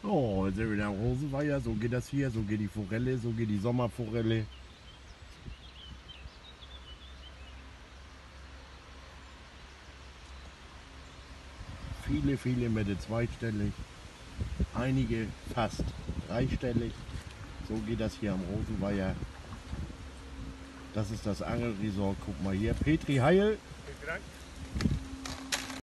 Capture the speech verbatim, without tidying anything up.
Oh, jetzt sind wir wieder am Rosenweiher. So geht das hier, so geht die Forelle, so geht die Sommerforelle. Viele, viele Mette zweistellig, einige fast dreistellig. So geht das hier am Rosenweiher. Das ist das Angelresort. Guck mal hier. Petri Heil.